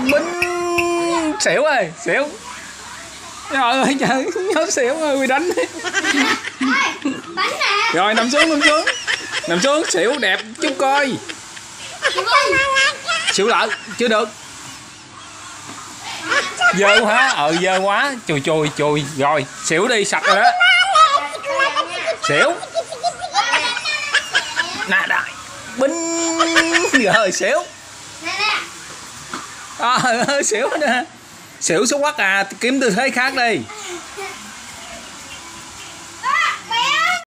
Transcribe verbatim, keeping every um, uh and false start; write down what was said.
Binh. Xỉu ơi, xỉu. Trời ơi trời, nhớ xỉu ơi, bị đánh. Rồi nằm xuống, nằm xuống. Nằm xuống, xỉu đẹp chút coi. Xỉu lại, chưa được. Dơ quá, ờ dơ quá. Chùi chùi chùi. Rồi, xỉu đi, sạch rồi đó. Xỉu. Nè đây. Binh. Rồi xỉu. À, xỉu nè. Xỉu số quắc à, kiếm tư thế khác đi.